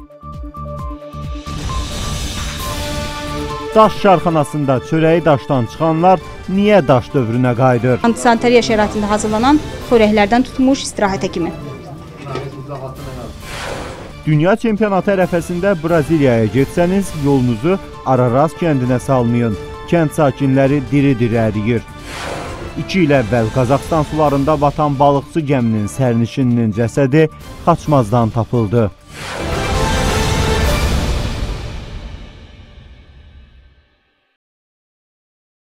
Daş şarxanasında çörəyi daşdan çıxanlar niyə daş dövrünə qayıdır? Antisantariya şəraitində hazırlanan xörəklərdən tutmuş istirahətə kimi. Dünya çempionatı ərəfəsində Braziliyaya getsəniz, yolunuzu Araras kəndinə salmayın. Kənd sakinləri diri-diri əriyir. 2 il əvvəl Qazaxstan sularında batan balıqçı gəminin sərnişininin cəsədi Xaçmazdan tapıldı.